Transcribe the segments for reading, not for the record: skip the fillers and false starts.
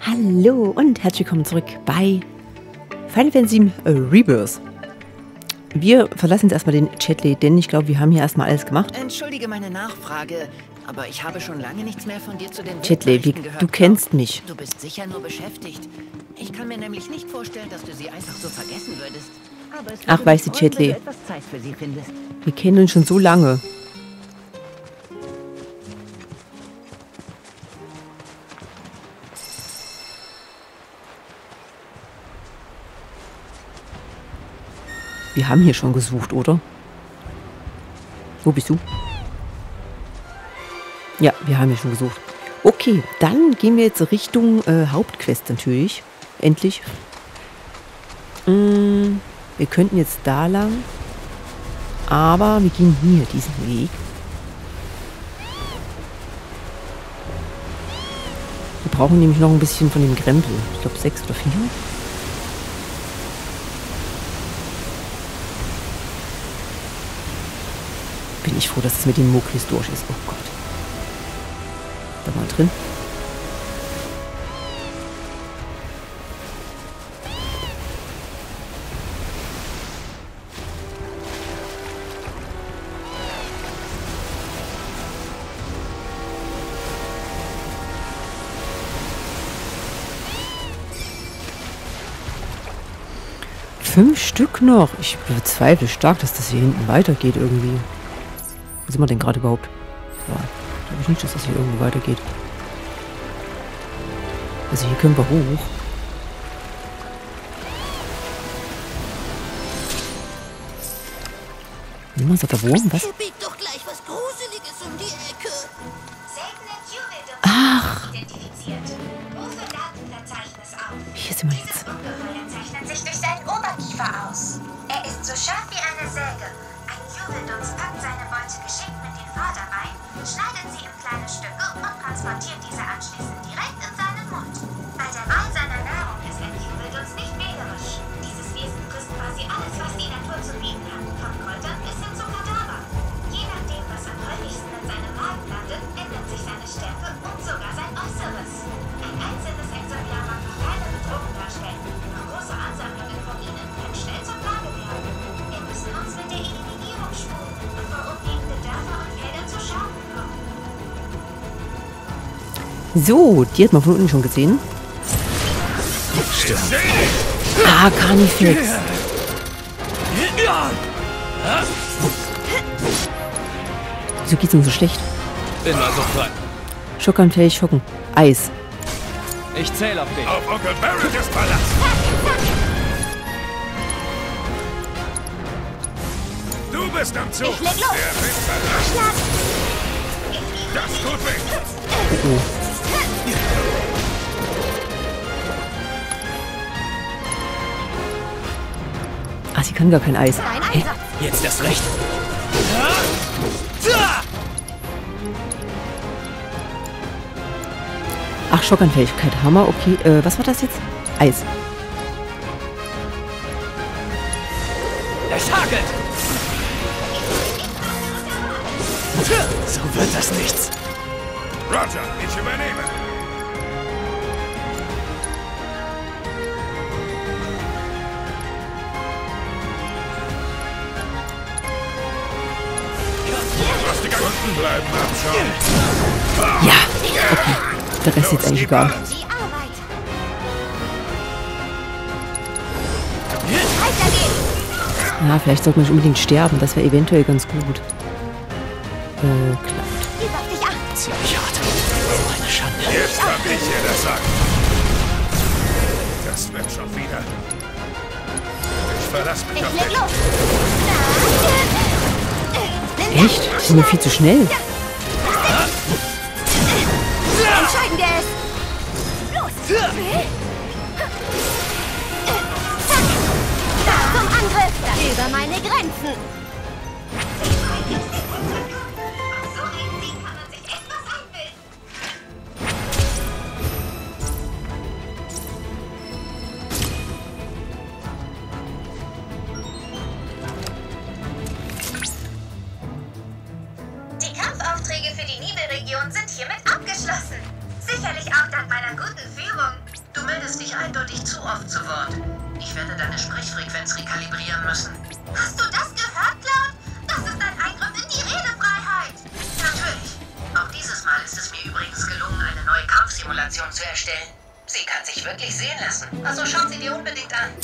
Hallo und herzlich willkommen zurück bei Final Fantasy Rebirth. Wir verlassen jetzt erstmal den Chatley, denn ich glaube, wir haben hier erstmal alles gemacht. Entschuldige meine Nachfrage, aber ich habe schon lange nichts mehr von dir zu den Chatley, du kennst mich. Du bist sicher nur beschäftigt. Ich kann mir nämlich nicht vorstellen, dass du sie einfach so vergessen würdest. Aber ach, weißt du, Chatley, etwas Zeit für sie findest. Wir kennen uns schon so lange. Wir haben hier schon gesucht, oder? Wo bist du? Ja, wir haben hier schon gesucht. Okay, dann gehen wir jetzt Richtung Hauptquest natürlich. Endlich. Wir könnten jetzt da lang. Aber wir gehen hier diesen Weg. Wir brauchen nämlich noch ein bisschen von dem Krempel. Ich glaube 6 oder 4. Bin ich froh, dass es mit den Mokris durch ist. Oh Gott. Da mal drin. Fünf Stück noch. Ich bezweifle stark, dass das hier hinten weitergeht irgendwie. Wo sind wir denn gerade überhaupt? Ja, glaube ich nicht, dass das hier irgendwo weitergeht. Also hier können wir hoch. Niemand sagt der Wurm, was? Hier biegt doch gleich was Gruseliges um die Ecke. Ach, Identifiziert. Rufe Datenverzeichnis auf. hier sind wir jetzt. Dieses Ungeheuer zeichnet sich durch seinen Oberkiefer aus. Er ist so scharf wie eine Säge. Ein Juweldunst packt seine Beute geschickt mit den Vorderbeinen, schneidet sie in kleine Stücke und transportiert diese anschließend direkt in seinen Mund. Bei der Wahl seiner Nahrung ist ein Juweldunst nicht wählerisch. Dieses Wesen frisst quasi alles, was die Natur zu bieten hat, von Kräutern bis hin zu Kadaver. Je nachdem, was am häufigsten in seinem Magen landet, ändert sich seine Stärke und sogar sein Äußeres. Ein einzelnes Exemplar mag noch keine Bedrohung darstellen, doch große Ansammlungen von ihnen können schnell zur Plage werden. Wir müssen uns mit der Eliminierung sputen, bevor umliegende Dörfer und Felder zu Schaden kommen. So, die hat man von unten schon gesehen. Ah, Carnifex. Wieso geht's uns so schlecht? Bin also frei. Schockanfähig, Schocken. Eis. Ich zähle auf dich. Auf Onkel Barretts Palast! Du bist am Zug! Ich leg los. Der Wind verlässt. Das tut weh! Ah, sie kann gar kein Eis. Hä? Jetzt erst recht. Ach, Schockanfähigkeit. Hammer, okay. Was war das jetzt? Eis. Es hakelt. So wird das nichts. Roger, ich übernehme! Lass die Kunden bleiben, abschauen! Ja, okay. Der Rest ist jetzt eigentlich egal. Die Arbeit. Weiter geht's. Ja, vielleicht sollte man nicht unbedingt sterben. Das wäre eventuell ganz gut. Klappt. Gib auf dich acht. Ziemlich hart. So eine Schande. Jetzt hab ich dir das sagen. Das wird schon wieder. Ich verlass mich Ich auf leg dich. los. Echt? Die sind mir viel zu schnell. Entscheiden wir es. Los. Zack. Zum Angriff. Über meine Grenzen. So ein Ding kann man sich etwas einbilden. Die Kampfaufträge für die Nibelregion sind hiermit abgeschlossen. Sicherlich auch dank meiner guten Führung. dich eindeutig zu oft zu Wort. Ich werde deine Sprechfrequenz rekalibrieren müssen. Hast du das gehört, Cloud? Das ist ein Eingriff in die Redefreiheit. Natürlich. Auch dieses Mal ist es mir übrigens gelungen, eine neue Kampfsimulation zu erstellen. Sie kann sich wirklich sehen lassen. Also schau sie dir unbedingt an.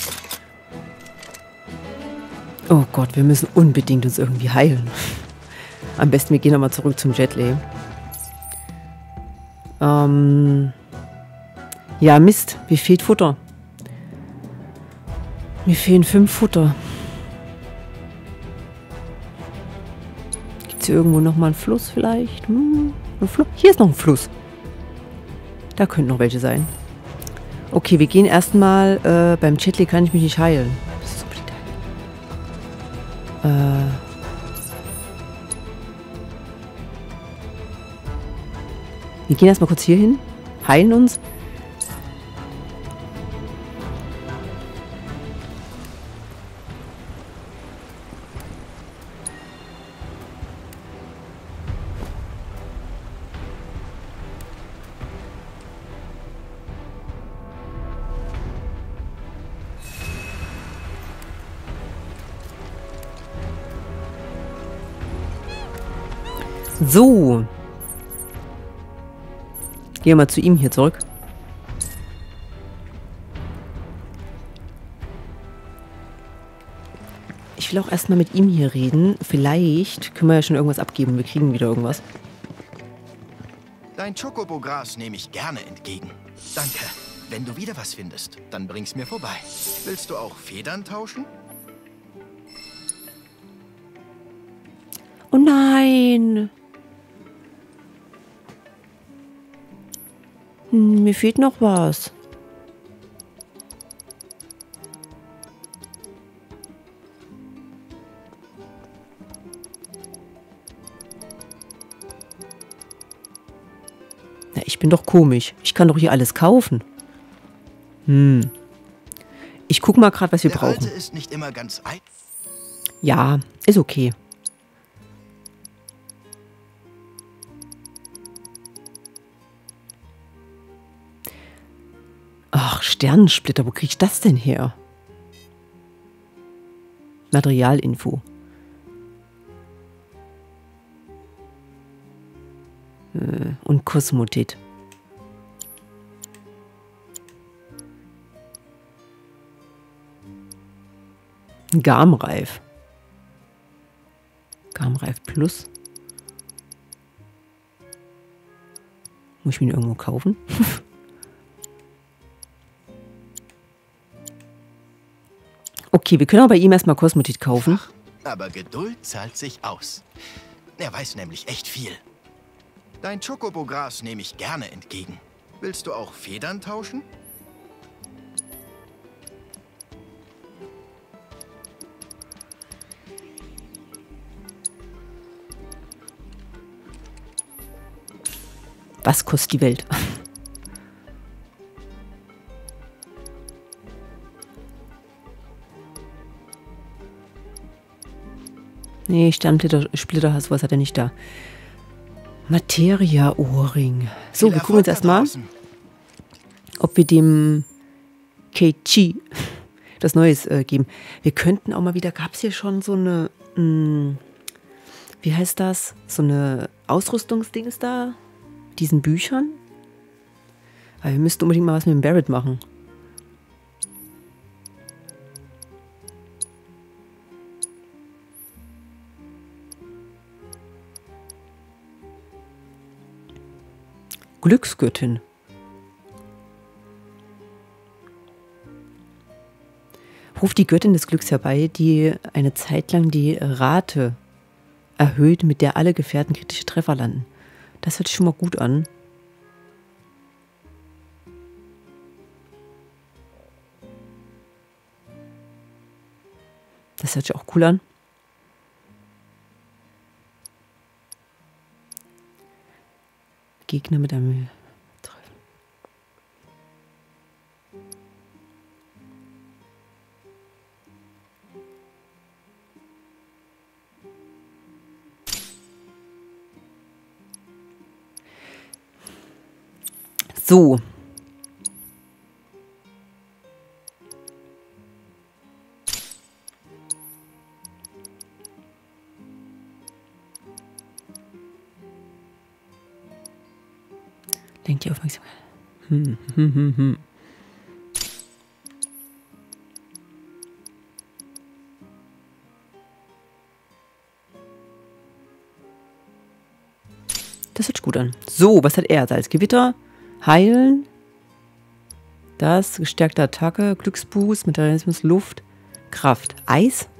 Oh Gott, wir müssen unbedingt uns irgendwie heilen. Am besten, wir gehen nochmal zurück zum Jetley. Ja, Mist. Mir fehlt Futter. Mir fehlen 5 Futter. Gibt es hier irgendwo nochmal einen Fluss vielleicht? Ein Fluss? Hier ist noch ein Fluss. Da könnten noch welche sein. Okay, wir gehen erstmal. Beim Jetley kann ich mich nicht heilen. Das ist unbedingt wir gehen erstmal kurz hier hin. Heilen uns. So. Gehen wir mal zu ihm hier zurück. Ich will auch erstmal mit ihm hier reden. Vielleicht können wir ja schon irgendwas abgeben. Wir kriegen wieder irgendwas. Dein Chocobo-Gras nehme ich gerne entgegen. Danke. Wenn du wieder was findest, dann bring's mir vorbei. Willst du auch Federn tauschen? Oh nein! Mir fehlt noch was. Ja, ich bin doch komisch. Ich kann doch hier alles kaufen. Ich guck mal gerade, was wir brauchen. Der Alte ist nicht immer ganz ein. Ja, ist okay. Ach, Sternensplitter, wo krieg ich das denn her? Materialinfo. Und Kosmotit. Garmreif. Garmreif Plus. Muss ich mir den irgendwo kaufen? Okay, wir können auch bei ihm erstmal Kosmotit kaufen. Aber Geduld zahlt sich aus. Er weiß nämlich echt viel. Dein Chocobo-Gras nehme ich gerne entgegen. Willst du auch Federn tauschen? Was kostet die Welt? Nee, Splitter, was hat er nicht da? Materia-Ohrring. So, wir gucken jetzt erstmal, ob wir dem Keiichi das Neues geben. Wir könnten auch mal wieder, gab es hier schon so eine, wie heißt das? So eine Ausrüstungsdings da? Diesen Büchern? Aber wir müssten unbedingt mal was mit dem Barret machen. Glücksgöttin. Ruft die Göttin des Glücks herbei, die eine Zeit lang die Rate erhöht, mit der alle Gefährten kritische Treffer landen. Das hört sich schon mal gut an. Das hört sich auch cool an. Gegner mit einem Treffen. So. Lenkt die Aufmerksamkeit. Das hört sich gut an. So, was hat er? Salzgewitter, Heilen, das, gestärkte Attacke, Glücksboost, Materialismus, Luft, Kraft, Eis.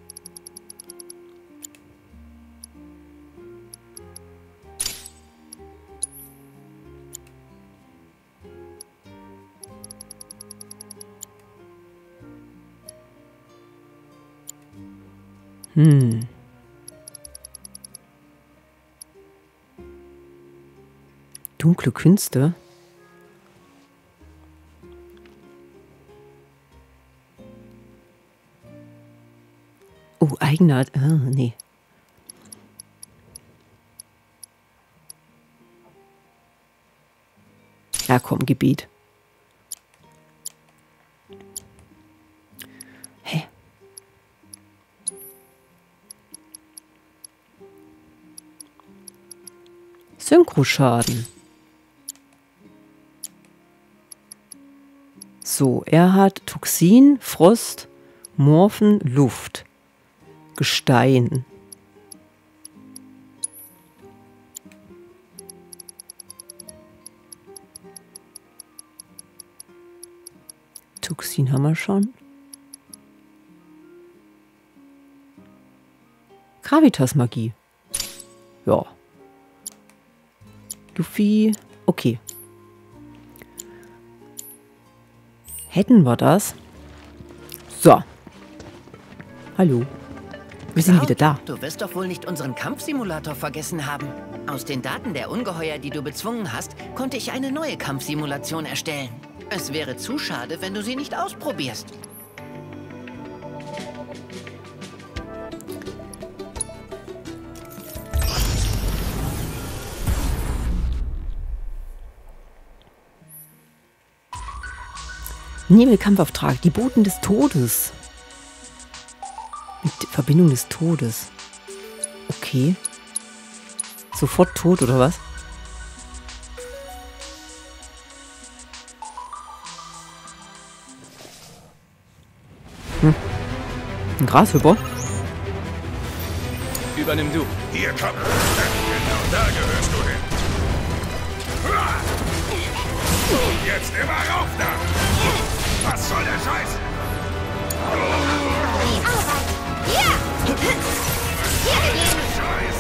Dunkle Künste. Oh, Eigenart. Nee. Ja, komm, Gebet. Hä? Synchroschaden. So, er hat Toxin, Frost, Morphen, Luft, Gestein. Toxin haben wir schon. Gravitas-Magie. Ja. Luffy. Okay. Hätten wir das? So. Hallo. Wir sind wieder da. Du wirst doch wohl nicht unseren Kampfsimulator vergessen haben. Aus den Daten der Ungeheuer, die du bezwungen hast, konnte ich eine neue Kampfsimulation erstellen. Es wäre zu schade, wenn du sie nicht ausprobierst. Nebelkampfauftrag, die Boten des Todes. Mit Verbindung des Todes. Okay. Sofort tot, oder was? Ein Grashüpper? Übernimm du. Hier komm. Genau da gehörst du hin. Jetzt immer rauf da. Was soll der Scheiß? Die Arbeit. Hier! Hier gegeben. Scheiß.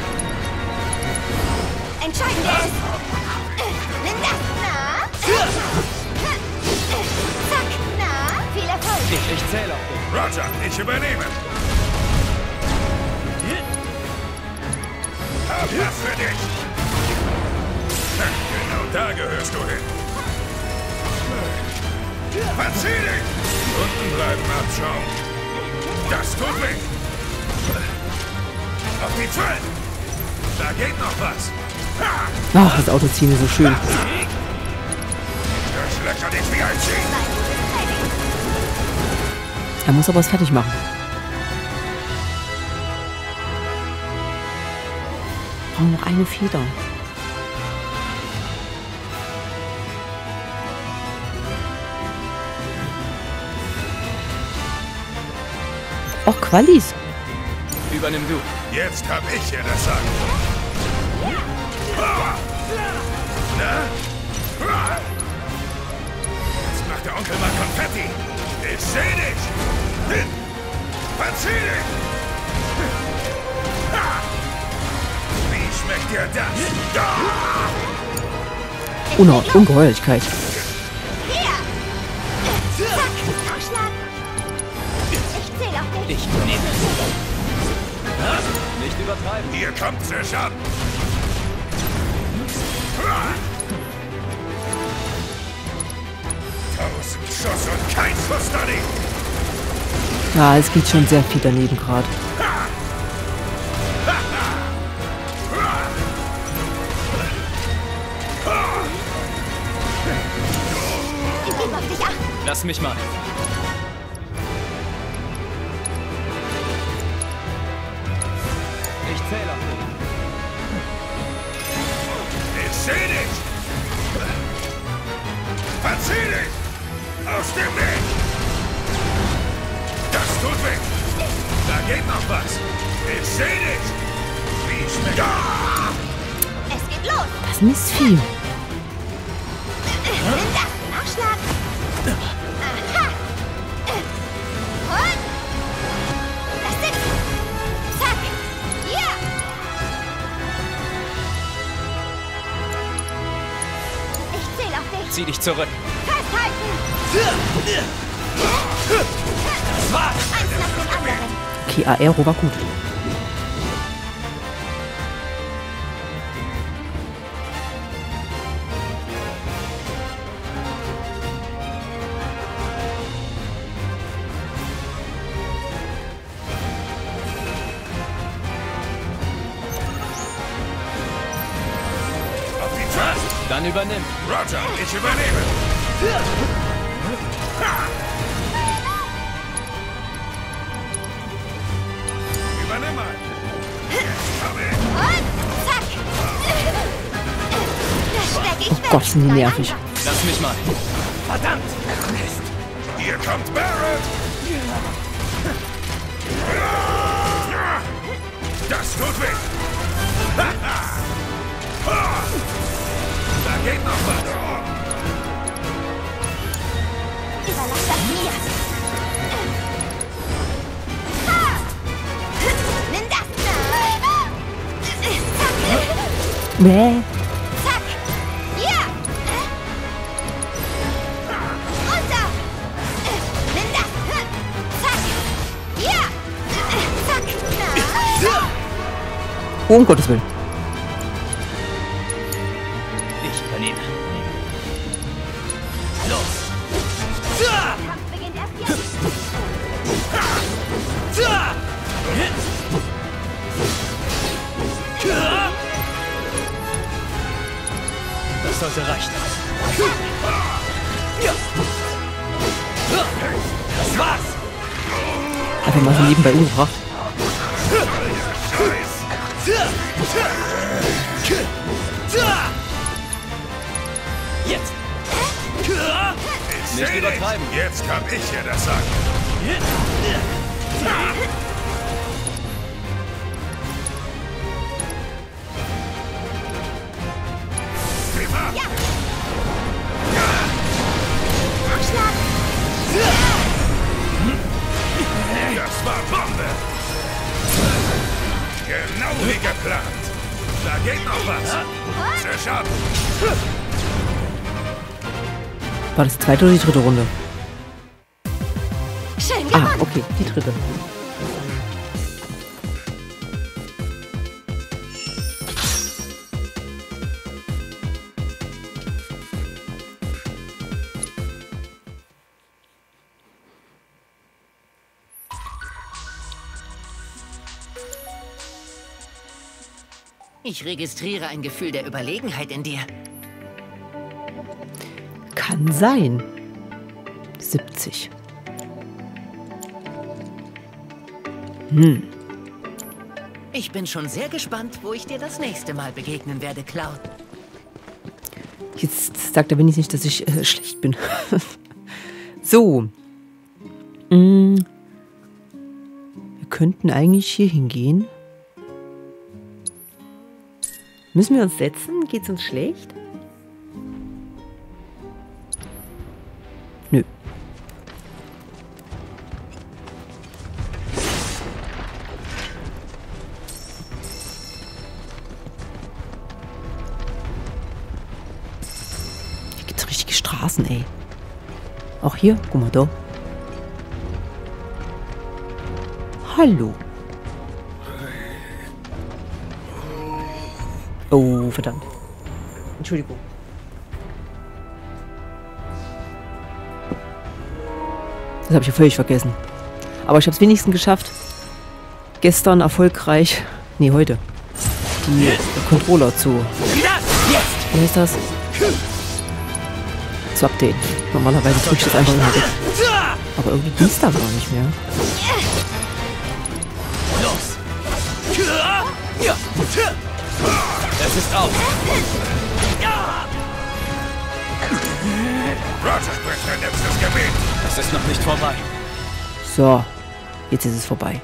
Entscheidend ist. Nimm das. Na? Zack. Na? Viel Erfolg. Ich zähle auf dich. Roger, ich übernehme. Hab was für dich. Genau da gehörst du hin. Verzieh dich! Unten bleiben abschauen. Das tut weh. Auf die 12. Da geht noch was. Ha! Ach, das Autoziehen ist so schön. Das löcher dich wie ein Ziel. Er muss aber was fertig machen. Wir brauchen noch eine Feder. Och, Qualis. Übernimm du. Jetzt hab ich hier das Sagen. Na? Jetzt macht der Onkel mal Konfetti. Ich seh dich. Hin. Verzieh dich. Ha! Wie schmeckt dir das? Ungeheuerlichkeit. Hier! Zack! Aufschlag! Ich zähle auf dich. Ich nehme es. Nicht übertreiben. Hier kommt's sich an. Tausend Schuss und kein Schuss daneben. Ja, es geht schon sehr viel daneben gerade. Ich gebe auf dich acht. Lass mich mal. Ich zähle auf dich. Ich seh dich. Aus dem Weg! Das tut weh! Da geht noch was! Ich seh dich! Wie schmeckt Es geht los. Das Mistvieh. Nimm das. Nachschlag. Aha. Und? Das sitzt. Zack. Ja. Ich zähle auf dich. Zieh dich zurück. Festhalten. Das war's. Eins nach dem anderen. Okay, Aero war gut. auf die Trust! Dann übernimm. Roger, ich übernehme! Ha! Übernimm mal! Jetzt komm ich! Und? Zack. Das steck ich weg. Oh Gott, sind die nervig. Lass mich mal. Verdammt! Hier kommt Barrett! Das tut weh! Da geht noch was! Überlass das mir. Ha! Nimm das. Bäh. Zack. Ja. Runter. Nimm das. Zack. Ja. Zack. Oh, um Gottes Willen. Ich übernehme. Los! Kampf beginnt erst jetzt. Das sollte reichen. Das war's! Einfach mal so nebenbei umgebracht. Jetzt! Ich Nicht seh übertreiben. dich. Jetzt kann ich dir das sagen. Prima. Ja. Nachschlag. Das war Bombe. Genau wie geplant. Da geht noch was. Sehr schade. War das die zweite oder die dritte Runde? Schön Ah, gemacht. okay, die dritte. Ich registriere ein Gefühl der Überlegenheit in dir. Kann sein. 70. Ich bin schon sehr gespannt, wo ich dir das nächste Mal begegnen werde, Cloud. Jetzt sagt er wenigstens nicht, dass ich schlecht bin. So. Wir könnten eigentlich hier hingehen. Müssen wir uns setzen? Geht's uns schlecht? Nö. Hier gibt's richtige Straßen, ey. Auch hier? Guck mal da. Hallo. Oh, verdammt. Entschuldigung. Das habe ich ja völlig vergessen. Aber ich habe es wenigstens geschafft, gestern erfolgreich, nee, heute, die Controller zu, wie heißt das? Zu updaten. Normalerweise drücke ich das einfach immer weg. Aber irgendwie ging es da gar nicht mehr. Los! Es ist auf! Roger spricht ein nächstes Gebiet. Es ist noch nicht vorbei. So, jetzt ist es vorbei.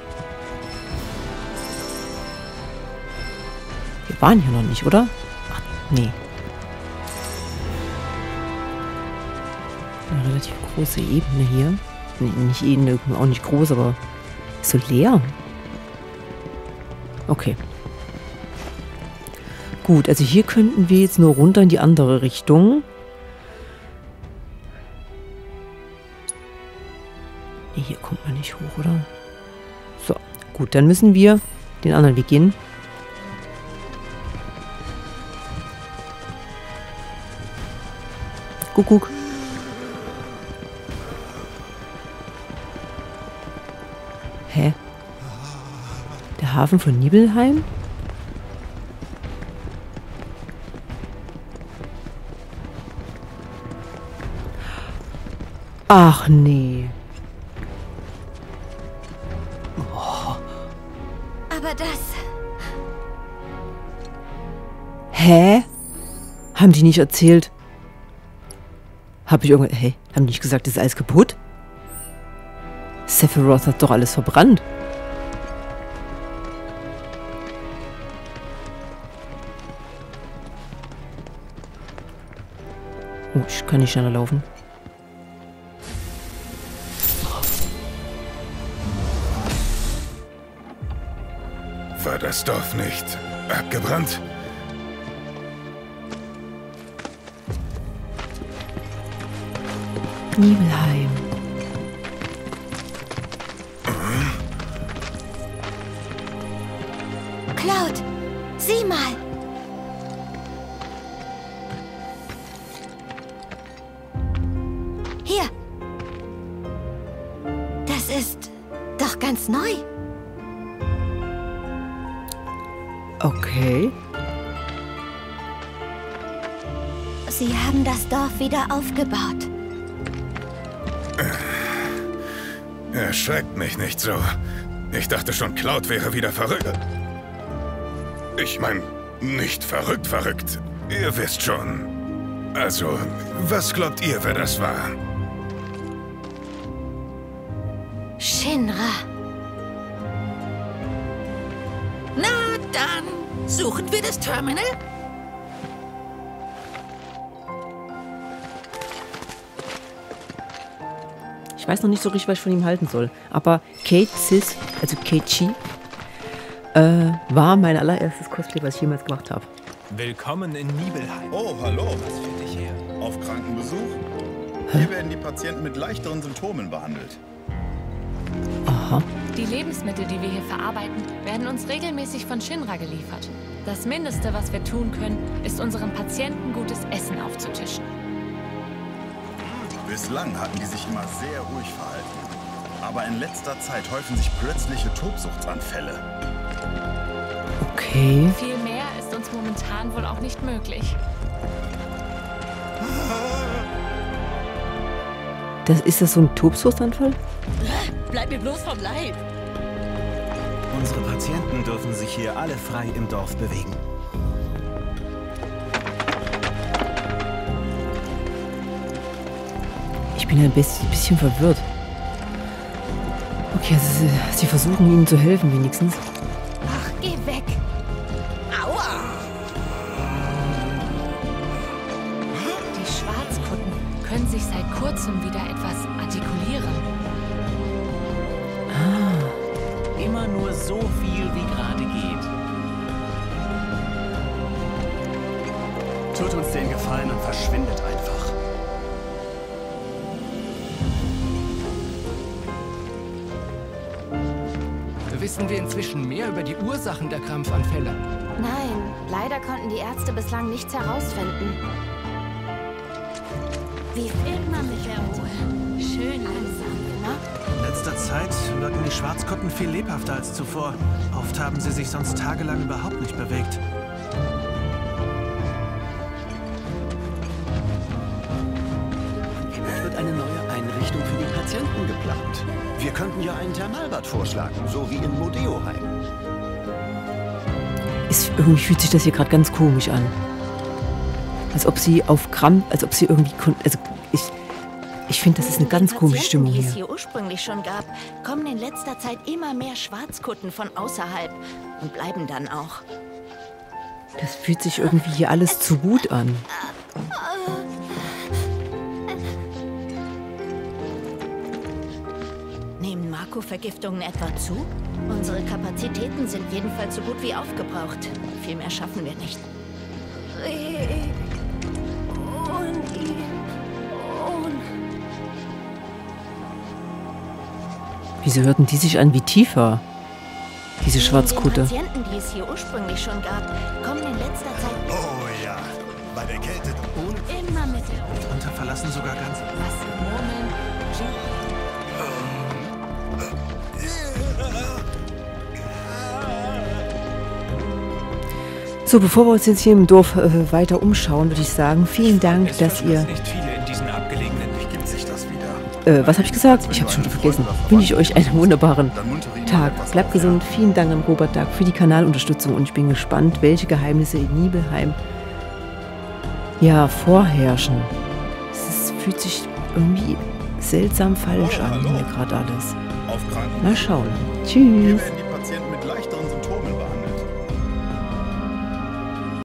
Wir waren hier noch nicht, oder? Ach, nee. Eine relativ große Ebene hier. Nee, nicht Ebene, auch nicht groß, aber ist so leer. Okay. Gut, also hier könnten wir jetzt nur runter in die andere Richtung. Nee, hier kommt man nicht hoch, oder? So, gut, dann müssen wir den anderen Weg gehen. Kuckuck. Hä? Der Hafen von Nibelheim? Ach nee. Aber das... Hä? Haben die nicht erzählt? Hab ich irgendwas... Hä? Haben die nicht gesagt, das ist alles kaputt? Sephiroth hat doch alles verbrannt. Oh, ich kann nicht schneller laufen. War das Dorf nicht abgebrannt? Nibelheim. Cloud, sieh mal. Hier. Das ist doch ganz neu. Okay. Sie haben das Dorf wieder aufgebaut. Erschreckt mich nicht so. Ich dachte schon, Cloud wäre wieder verrückt. Ich meine, nicht verrückt. Ihr wisst schon. Also, was glaubt ihr, wer das war? Shinra. Na dann, suchen wir das Terminal? Ich weiß noch nicht so richtig, was ich von ihm halten soll. Aber Kate Sis, also Keiichi, war mein allererstes Cosplay, was ich jemals gemacht habe. Willkommen in Nibelheim. Oh, hallo. Was führt dich her? Auf Krankenbesuch? Hier werden die Patienten mit leichteren Symptomen behandelt. Aha. Die Lebensmittel, die wir hier verarbeiten, werden uns regelmäßig von Shinra geliefert. Das Mindeste, was wir tun können, ist unseren Patienten gutes Essen aufzutischen. Bislang hatten die sich immer sehr ruhig verhalten. Aber in letzter Zeit häufen sich plötzliche Tobsuchtsanfälle. Okay. Viel mehr ist uns momentan wohl auch nicht möglich. Ist das so ein Tobsuchtsanfall? Bleib mir bloß vom Leib! Unsere Patienten dürfen sich hier alle frei im Dorf bewegen. Ich bin ein bisschen verwirrt. Okay, also sie versuchen ihnen zu helfen wenigstens. Ach, geh weg. Aua! Die Schwarzkutten können sich seit kurzem wieder etwas artikulieren. Immer nur so viel, wie gerade geht. Tut uns den Gefallen und verschwindet einfach. Wissen wir inzwischen mehr über die Ursachen der Krampfanfälle? Nein, leider konnten die Ärzte bislang nichts herausfinden. Wie immer mit der Ruhe. Schön langsam, ne? In letzter Zeit wirken die Schwarzkutten viel lebhafter als zuvor. Oft haben sie sich sonst tagelang überhaupt nicht bewegt. Es wird eine neue Einrichtung für die Patienten geplant. Wir könnten ja ein Thermalbad vorschlagen, so wie in Modeoheim. Irgendwie fühlt sich das hier gerade ganz komisch an. Als ob sie auf Krampf, als ob sie irgendwie... Also ich finde, das ist eine ganz komische Stimmung die es hier. hier ursprünglich schon gab, kommen in letzter Zeit immer mehr Schwarzkutten von außerhalb und bleiben dann auch. Das fühlt sich irgendwie hier alles zu gut an. Nehmen Marco-Vergiftungen etwa zu? Unsere Kapazitäten sind jedenfalls so gut wie aufgebraucht. Viel mehr schaffen wir nicht. Wieso hörten die sich an wie Tifa? Diese Schwarzkutte. Die Patienten, die es hier ursprünglich schon gab, kommen in letzter Zeit... Oh ja, bei der Kälte... Immer mit der... Mitunter verlassen sogar ganz... So, bevor wir uns jetzt hier im Dorf weiter umschauen, würde ich sagen, vielen Dank, dass ihr... Nicht viele in diesen abgelegenen... Gibt sich das wieder? Was habe ich gesagt? Ich habe es schon vergessen. Wünsche ich euch einen wunderbaren Tag. Bleibt gesund. Vielen Dank an Robert Dark für die Kanalunterstützung und ich bin gespannt, welche Geheimnisse in Nibelheim vorherrschen. Fühlt sich irgendwie seltsam falsch an, hier gerade alles. Mal schauen. Tschüss.